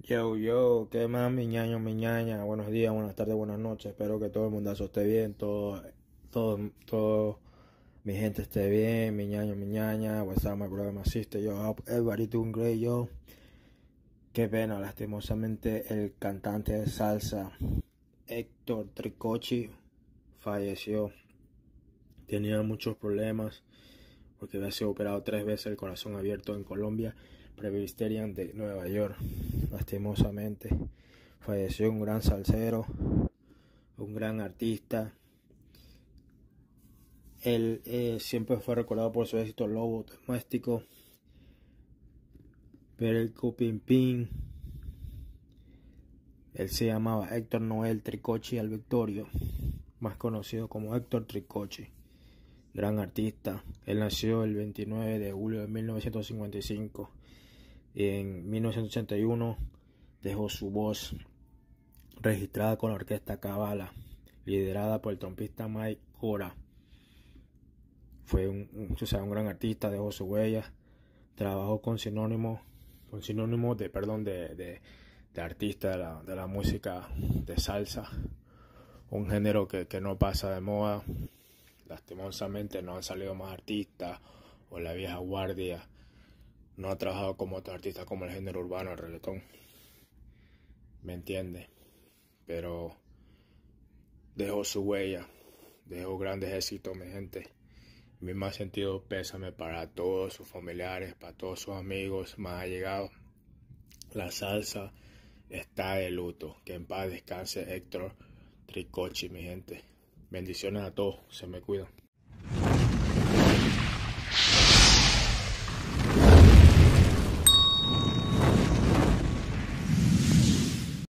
Yo, ¿qué más, mi ñaño, mi ñaña? Buenos días, buenas tardes, buenas noches. Espero que todo el mundo esté bien, todo, mi gente esté bien, mi ñaño, mi ñaña. What's up, my brother, my sister? Yo, hope everybody doing great, yo. Qué pena, lastimosamente, el cantante de salsa, Héctor Tricochi, falleció. Tenía muchos problemas porque había sido operado 3 veces el corazón abierto en Colombia, Presbyterian de Nueva York. Lastimosamente falleció un gran salsero, un gran artista. Él siempre fue recordado por su éxito Lobo Doméstico, Perico Pin Pin. Él se llamaba Héctor Noel Tricochi al Victorio, más conocido como Héctor Tricochi. Gran artista. Él nació el 29 de julio de 1955. En 1981 dejó su voz registrada con la orquesta Cabala, liderada por el trompista Mike Cora. Fue un gran artista, dejó su huella, trabajó con sinónimo de artista de la música de salsa, un género que no pasa de moda. Lastimosamente no han salido más artistas, o la vieja guardia no ha trabajado como otros artistas como el género urbano, el reggaetón, ¿me entiende? Pero dejó su huella, dejó grandes éxitos, mi gente. Mi más sentido pésame para todos sus familiares, para todos sus amigos más allegados. La salsa está de luto. Que en paz descanse Héctor Tricochi, mi gente. Bendiciones a todos, se me cuidan.